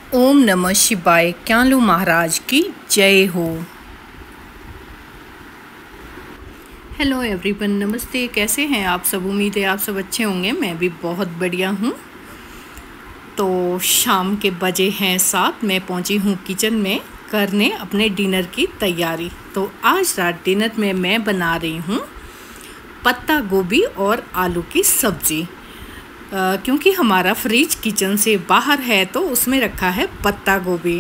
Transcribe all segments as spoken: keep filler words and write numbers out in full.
ओम नमः शिवाय। क्यालू महाराज की जय हो। हेलो एवरीवन, नमस्ते। कैसे हैं आप सब? उम्मीद है आप सब अच्छे होंगे। मैं भी बहुत बढ़िया हूँ। तो शाम के बजे हैं सात। मैं पहुँची हूँ किचन में करने अपने डिनर की तैयारी। तो आज रात डिनर में मैं बना रही हूँ पत्ता गोभी और आलू की सब्ज़ी। Uh, क्योंकि हमारा फ्रिज किचन से बाहर है तो उसमें रखा है पत्ता गोभी।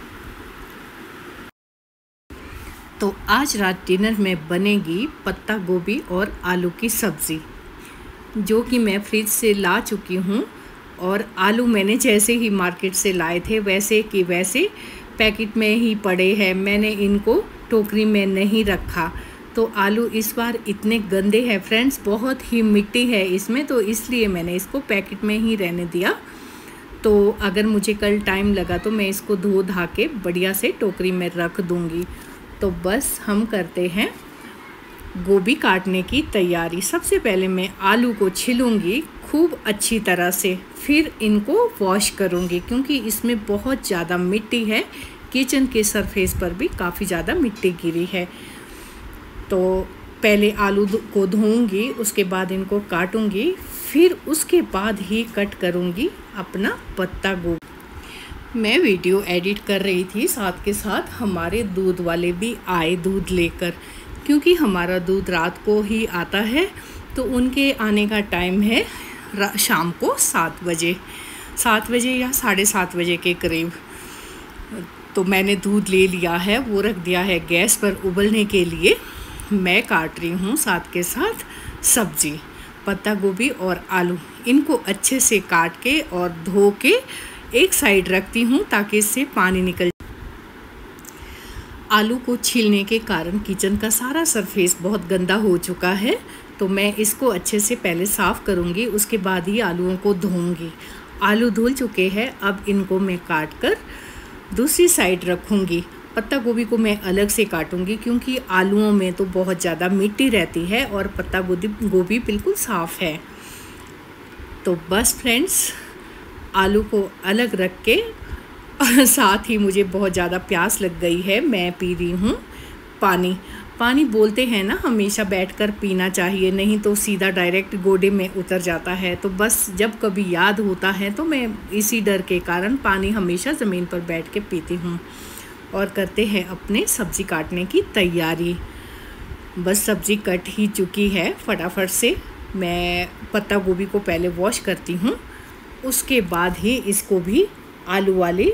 तो आज रात डिनर में बनेगी पत्ता गोभी और आलू की सब्ज़ी, जो कि मैं फ्रिज से ला चुकी हूँ। और आलू मैंने जैसे ही मार्केट से लाए थे वैसे कि वैसे पैकेट में ही पड़े हैं, मैंने इनको टोकरी में नहीं रखा। तो आलू इस बार इतने गंदे हैं फ्रेंड्स, बहुत ही मिट्टी है इसमें, तो इसलिए मैंने इसको पैकेट में ही रहने दिया। तो अगर मुझे कल टाइम लगा तो मैं इसको धो धा के बढ़िया से टोकरी में रख दूँगी। तो बस हम करते हैं गोभी काटने की तैयारी। सबसे पहले मैं आलू को छीलूँगी खूब अच्छी तरह से, फिर इनको वॉश करूँगी क्योंकि इसमें बहुत ज़्यादा मिट्टी है। किचन के सरफेस पर भी काफ़ी ज़्यादा मिट्टी गिरी है। तो पहले आलू को धोऊंगी, उसके बाद इनको काटूंगी, फिर उसके बाद ही कट करूंगी अपना पत्ता गोभी। मैं वीडियो एडिट कर रही थी, साथ के साथ हमारे दूध वाले भी आए दूध लेकर, क्योंकि हमारा दूध रात को ही आता है। तो उनके आने का टाइम है शाम को सात बजे सात बजे या साढ़े सात बजे के करीब। तो मैंने दूध ले लिया है, वो रख दिया है गैस पर उबलने के लिए। मैं काट रही हूँ साथ के साथ सब्ज़ी, पत्ता गोभी और आलू। इनको अच्छे से काट के और धो के एक साइड रखती हूँ ताकि इससे पानी निकल। आलू को छीलने के कारण किचन का सारा सरफेस बहुत गंदा हो चुका है, तो मैं इसको अच्छे से पहले साफ़ करूँगी, उसके बाद ही आलूओं को धोऊँगी। आलू धुल चुके हैं, अब इनको मैं काट कर दूसरी साइड रखूँगी। पत्ता गोभी को मैं अलग से काटूंगी क्योंकि आलूओं में तो बहुत ज़्यादा मिट्टी रहती है और पत्ता गोभी गोभी बिल्कुल साफ़ है। तो बस फ्रेंड्स, आलू को अलग रख के, और साथ ही मुझे बहुत ज़्यादा प्यास लग गई है। मैं पी रही हूँ पानी। पानी बोलते हैं ना हमेशा बैठकर पीना चाहिए, नहीं तो सीधा डायरेक्ट गोडे में उतर जाता है। तो बस जब कभी याद होता है तो मैं इसी डर के कारण पानी हमेशा ज़मीन पर बैठ के पीती हूँ। और करते हैं अपने सब्ज़ी काटने की तैयारी। बस सब्ज़ी कट ही चुकी है, फटाफट से मैं पत्ता गोभी को पहले वॉश करती हूँ, उसके बाद ही इसको भी आलू वाली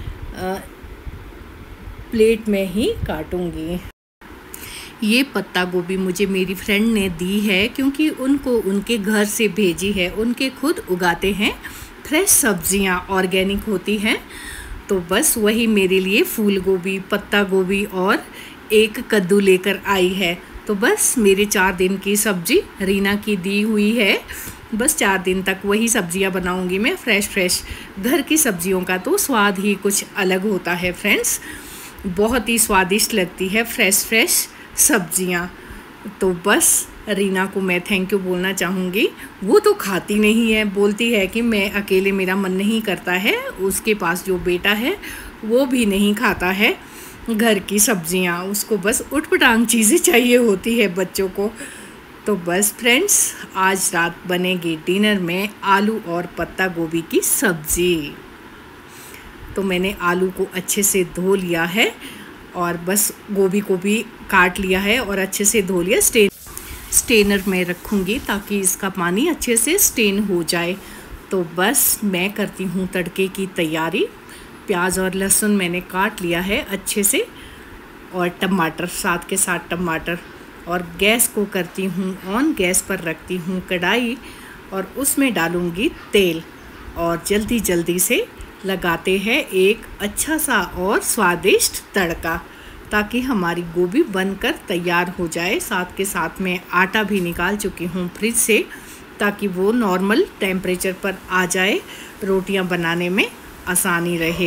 प्लेट में ही काटूँगी। ये पत्ता गोभी मुझे मेरी फ्रेंड ने दी है क्योंकि उनको उनके घर से भेजी है। उनके खुद उगाते हैं फ्रेश सब्जियाँ, ऑर्गेनिक होती हैं। तो बस वही मेरे लिए फूल गोभी, पत्ता गोभी और एक कद्दू लेकर आई है। तो बस मेरे चार दिन की सब्ज़ी रीना की दी हुई है। बस चार दिन तक वही सब्जियां बनाऊंगी मैं, फ्रेश फ्रेश। घर की सब्जियों का तो स्वाद ही कुछ अलग होता है फ्रेंड्स, बहुत ही स्वादिष्ट लगती है फ्रेश फ्रेश सब्जियां। तो बस रीना को मैं थैंक यू बोलना चाहूँगी। वो तो खाती नहीं है, बोलती है कि मैं अकेले मेरा मन नहीं करता है। उसके पास जो बेटा है वो भी नहीं खाता है घर की सब्जियां, उसको बस उटपटांग चीज़ें चाहिए होती है बच्चों को। तो बस फ्रेंड्स, आज रात बनेगी डिनर में आलू और पत्ता गोभी की सब्ज़ी। तो मैंने आलू को अच्छे से धो लिया है और बस गोभी को भी काट लिया है और अच्छे से धो लिया। स्टेन स्टेनर में रखूँगी ताकि इसका पानी अच्छे से स्टेन हो जाए। तो बस मैं करती हूँ तड़के की तैयारी। प्याज और लहसुन मैंने काट लिया है अच्छे से, और टमाटर, साथ के साथ टमाटर। और गैस को करती हूँ ऑन, गैस पर रखती हूँ कढ़ाई और उसमें डालूँगी तेल, और जल्दी जल्दी से लगाते हैं एक अच्छा सा और स्वादिष्ट तड़का ताकि हमारी गोभी बनकर तैयार हो जाए। साथ के साथ मैं आटा भी निकाल चुकी हूँ फ्रिज से ताकि वो नॉर्मल टेम्परेचर पर आ जाए, रोटियां बनाने में आसानी रहे।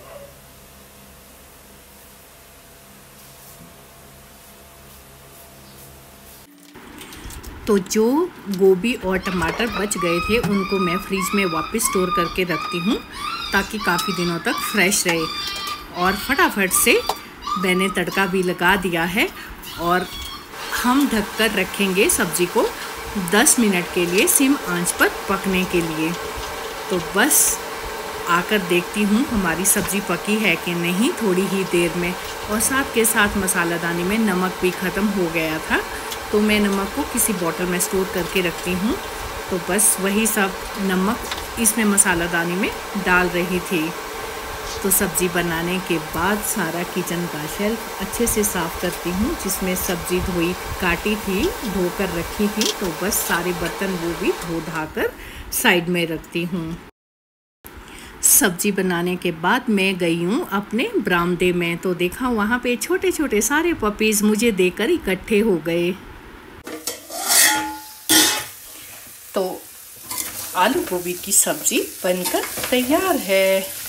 तो जो गोभी और टमाटर बच गए थे उनको मैं फ्रिज में वापस स्टोर करके रखती हूँ ताकि काफ़ी दिनों तक फ्रेश रहे। और फटाफट से मैंने तड़का भी लगा दिया है और हम ढककर रखेंगे सब्ज़ी को दस मिनट के लिए सिम आंच पर पकने के लिए। तो बस आकर देखती हूँ हमारी सब्ज़ी पकी है कि नहीं थोड़ी ही देर में। और साथ के साथ मसालादानी में नमक भी ख़त्म हो गया था, तो मैं नमक को किसी बॉटल में स्टोर करके रखती हूँ। तो बस वही सब नमक इसमें मसालादानी में डाल रही थी। तो सब्ज़ी बनाने के बाद सारा किचन का शेल्फ अच्छे से साफ़ करती हूँ, जिसमें सब्ज़ी धोई काटी थी, धोकर रखी थी। तो बस सारे बर्तन वो भी धो धाकर साइड में रखती हूँ। सब्ज़ी बनाने के बाद मैं गई हूँ अपने बरामदे में, तो देखा वहाँ पे छोटे छोटे सारे पपीज़ मुझे देखकर इकट्ठे हो गए। तो आलू गोभी की सब्ज़ी बनकर तैयार है।